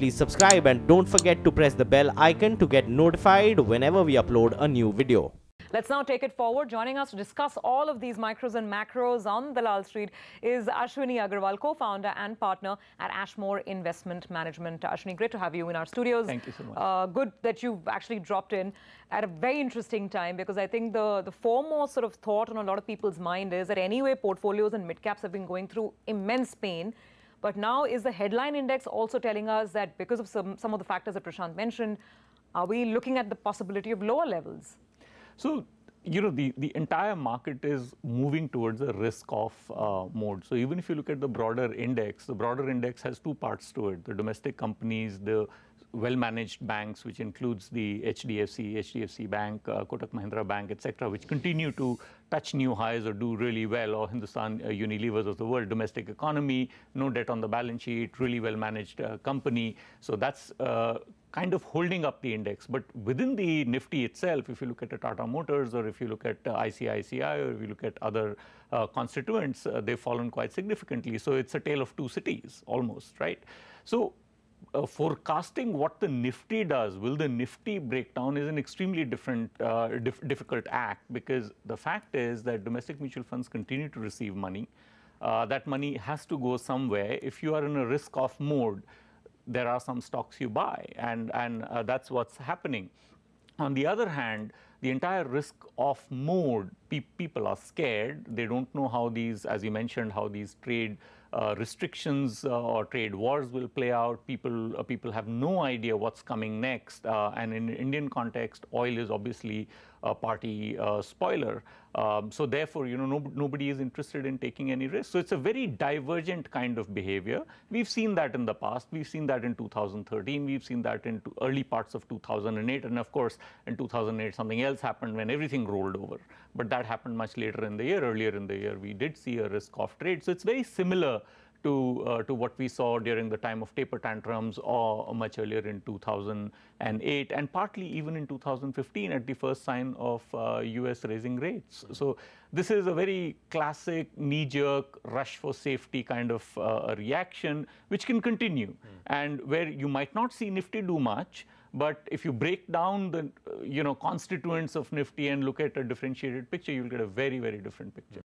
please subscribe and don't forget to press the bell icon to get notified whenever we upload a new video. Let's now take it forward. Joining us to discuss all of these micros and macros on Dalal Street is Ashwini Agarwal, co-founder and partner at Ashmore Investment Management. Ashwini, great to have you in our studios. Thank you so much. Good that you've actually dropped in at a very interesting time, because I think the foremost sort of thought on a lot of people's mind is that anyway portfolios and mid-caps have been going through immense pain. But now is the headline index also telling us that because of some of the factors that Prashant mentioned, are we looking at the possibility of lower levels? So, the entire market is moving towards a risk-off mode. So even if you look at the broader index has two parts to it: the domestic companies, the well-managed banks, which includes the HDFC Bank, Kotak Mahindra Bank, etc., which continue to touch new highs or do really well, or Hindustan Unilevers of the world, domestic economy, no debt on the balance sheet, really well-managed company. So that's kind of holding up the index. But within the Nifty itself, if you look at a Tata Motors, or if you look at ICICI, or if you look at other constituents, they've fallen quite significantly. So it's a tale of two cities almost, right? So forecasting what the Nifty does, will the Nifty break down, is an extremely difficult act, because the fact is that domestic mutual funds continue to receive money. That money has to go somewhere. If you are in a risk-off mode, there are some stocks you buy, and that's what's happening. On the other hand, the entire risk-off mode, people are scared. They don't know how these, as you mentioned, how these trade restrictions or trade wars will play out. People have no idea what's coming next. And in Indian context, oil is obviously a party spoiler. So therefore, nobody is interested in taking any risk. So it's a very divergent kind of behavior. We've seen that in the past. We've seen that in 2013. We've seen that in early parts of 2008. And of course, in 2008, something else happened when everything rolled over. But that happened much later in the year. Earlier in the year, we did see a risk-off trade. So it's very similar to what we saw during the time of taper tantrums, or much earlier in 2008, and partly even in 2015 at the first sign of US raising rates. So this is a very classic knee-jerk rush for safety kind of a reaction, which can continue, and where you might not see Nifty do much. But if you break down the constituents of Nifty and look at a differentiated picture, you'll get a very, very different picture.